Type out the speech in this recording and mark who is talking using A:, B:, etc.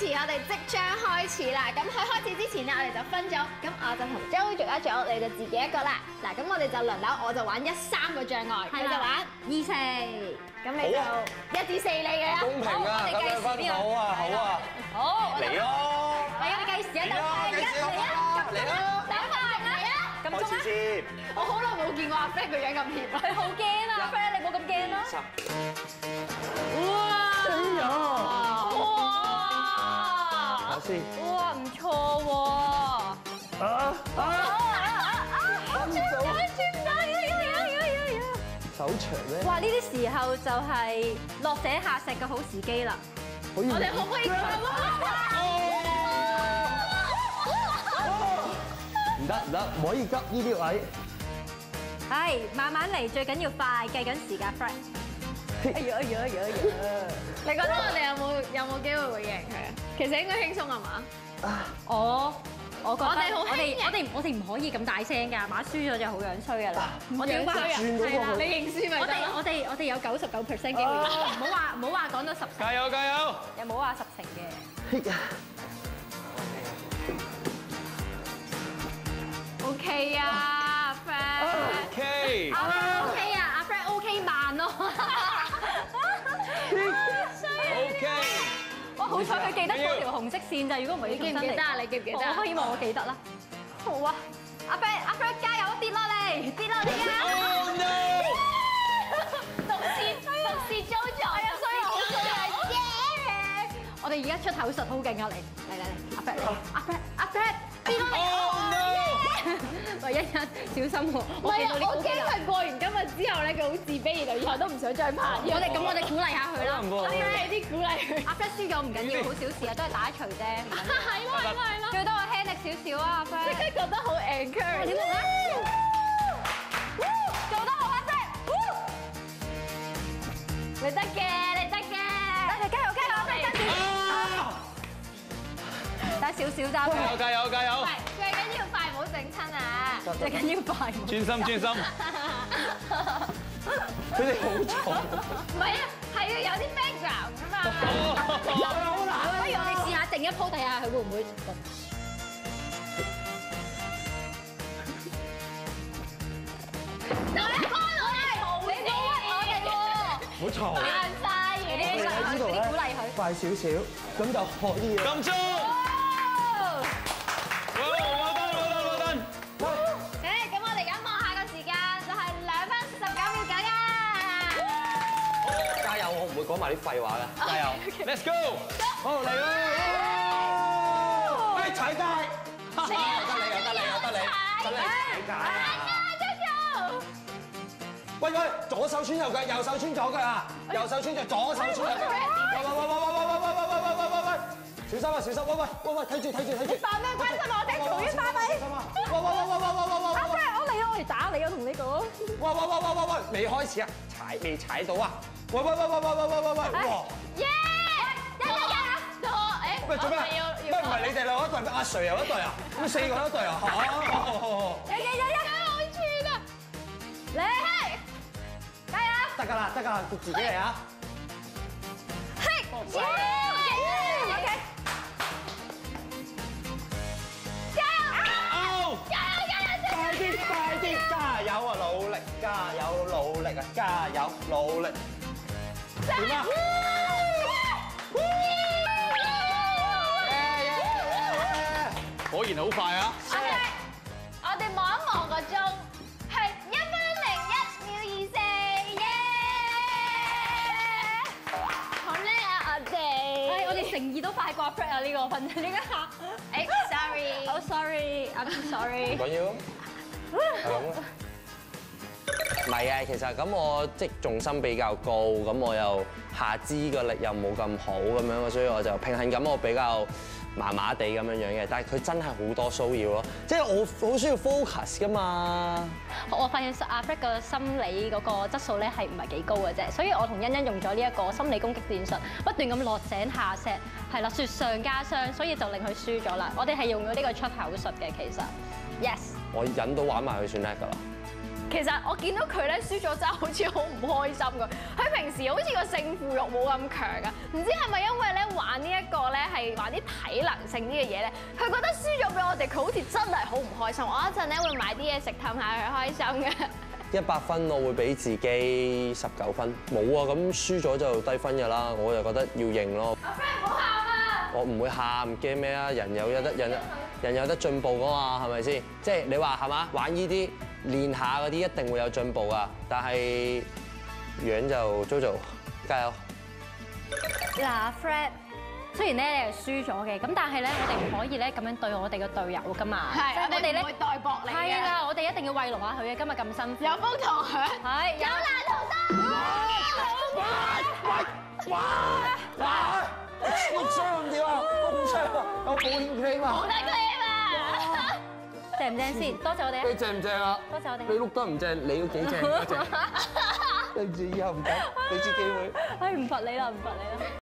A: 時我哋即將開始啦。咁喺開始之前咧，我哋就分咗，咁我就同 Jo 做一組，你就自己一個啦。嗱，咁我哋就輪流，我就玩3個障礙，佢就玩2、4，咁你就1至4你嘅啦。
B: 公平啊，咁樣分好啊，好啊，
A: 好，
B: 嚟咯，
A: 嚟啊！計時啊，嚟啊！
B: 嚟啦，
A: 等快嚟啊！
B: 開始先。
A: 我好耐冇見過阿 Fred 個樣咁怯，佢好驚啊！阿 Fred 你冇咁驚啦。哇！
B: 我先。
A: 哇，唔錯喎！
B: 手長咧。
C: 哇！呢啲時候就係落井下石嘅好時機啦。
A: 我哋可唔可以咁
B: 唔得唔得，唔可以急呢啲位。
C: 係慢慢嚟，最緊要快，計緊時間 ，Fred。哎呀！
A: 你覺得我哋有冇機會會贏佢啊？其實應該輕鬆係嘛？
C: 我覺得
A: 我哋好輕盈
C: 我哋唔可以咁大聲㗎，馬輸咗就好樣衰㗎啦。我哋要話
B: 轉嗰個
A: 你認輸咪得咯？
C: 我哋有99%機會贏，唔好話講到10成，
B: 加油加油！
C: 又冇話10成嘅。
A: OK 啊，Fred。
B: OK。
C: 阿 Fred OK 啊，阿 Fred OK 慢咯。
B: OK。
C: 哇！好彩佢記得嗰條紅色線咋，如果唔係
A: 你記唔記得啊？你記唔記得啊？
C: 我希望我記得啦。好啊，阿 Fred 加油，跌落嚟，跌落嚟啊！
B: Oh no！
A: 獨視 JoJo 啊，衰啊，好衰啊！
C: 我哋而家出口術好勁啊！嚟，阿 Fred 跌落嚟。
B: Oh no！
C: 喂，欣欣小心喎！
A: 唔係啊，我驚佢過完今日之後咧，佢好自卑，然後以後都唔想再拍。
C: 我哋鼓勵下佢啦。
A: 我要俾啲鼓勵佢。
C: 阿 Fred 輸咗唔緊要，好小事啊，都係打一錘啫。
A: 係咯。
C: 最多我輕力少少啊，阿 Fred。
A: 即刻覺得好 encourage。
C: 點啊？做得好啊 Fred！
A: 你得嘅，你得嘅。
C: 加油阿 Fred 跟住。打少少咋？
B: 加油加油！
A: 最緊要快，唔好整親啊！
C: 最緊要快。
B: 專心。佢哋好重。
A: 唔係啊，係要有啲 background 㗎嘛。
C: 好難。不如我哋試下整一鋪睇下佢會唔會？
A: 就一開我哋，你冇屈我哋喎。
B: 唔好嘈。
A: 爛曬嘢。
C: 呢啲鼓勵佢。
B: 快少少，咁就可以啦。撳鐘。
A: 咁我哋而家望下個時間，就係2分19秒9啊！
B: 加油！我唔會講埋啲廢話嘅。加油 ！Let's go！ 好嚟啦！喂，踩界！得你踩界！喂，左手穿右腳，右手穿左腳啊！右手穿就左手穿右腳。喂！小心啊！小心！喂！睇住！
C: 扮咩關心我哋？嘈冤巴閉！阿 Fred，我嚟啊！我嚟打你啊！同你講。
B: 喂！未開始啊！未踩到啊！喂！哇！
A: 耶！
B: 喂，做咩？喂，唔係你哋兩個一隊，阿 Sir 又一隊啊？咁4個一隊啊？好。
A: 好串啊！
C: 嚟，加油！
B: 得㗎啦，自己嚟啊！
A: 嘿！
B: 快啲！加油啊！努力啊！加油！努力！點啊？果然好快啊！
A: 我哋望一望個鐘，係1分01秒24，耶！好叻啊，我哋！
C: 我哋誠意都快過 Fred 啊！呢個分點解嚇？
A: sorry，
C: 好 sorry，I'm sorry。
B: 唔緊要，係咁咯。唔係啊，其實咁我即係重心比較高，咁我又下肢個力又冇咁好咁樣，所以我就平衡感我比較麻麻地咁樣樣嘅。但係佢真係好多騷擾咯，即係我好需要 focus 噶嘛。
C: 我發現阿 Fred 個心理嗰個質素咧係唔係幾高嘅啫，所以我同欣欣用咗呢一個心理攻擊戰術，不斷咁落井下石，係啦，雪上加霜，所以就令佢輸咗啦。我哋係用咗呢個出口術嘅，其實 yes。我
B: 忍到玩埋佢算叻㗎啦。
A: 其實我見到佢咧輸咗真係好似好唔開心㗎。佢平時好似個勝負慾冇咁強㗎，唔知係咪因為咧玩玩呢一個咧係玩啲體能性啲嘅嘢咧，佢覺得輸咗俾我哋，佢好似真係好唔開心。我一陣咧會買啲嘢食氹下佢開心嘅。
B: 100分我會俾自己19分，冇啊，咁輸咗就低分㗎啦，我就覺得要認咯。
A: 阿 friend 唔好喊啊！
B: 我唔會喊，驚咩啊？人有得進步㗎嘛，係咪先？即係你話係嘛？玩呢啲練下嗰啲一定會有進步㗎，但係樣就 JoJo 加油。
C: 嗱，Fred， 雖然咧你係輸咗嘅，咁但係咧我哋唔可以咧咁樣對我哋嘅隊友㗎嘛。
A: 係，我哋唔會代薄你嘅。
C: 係啦，我哋一定要慰勞下佢嘅，今日咁辛苦。
A: 有風同享，
C: 係
A: 有難同當。
B: 哇！我傷唔掂啊！我唔傷啊！我保險 claim 啊！
A: 好得 claim 啊！
C: 正唔正先？多謝我哋啊！
B: 你正唔正啊？
C: 多謝我哋。
B: 你碌得唔正，你都幾正，多謝。對唔住，以後唔敢，俾次機會。
C: 唉，唔罰你啦，唔罰你啦。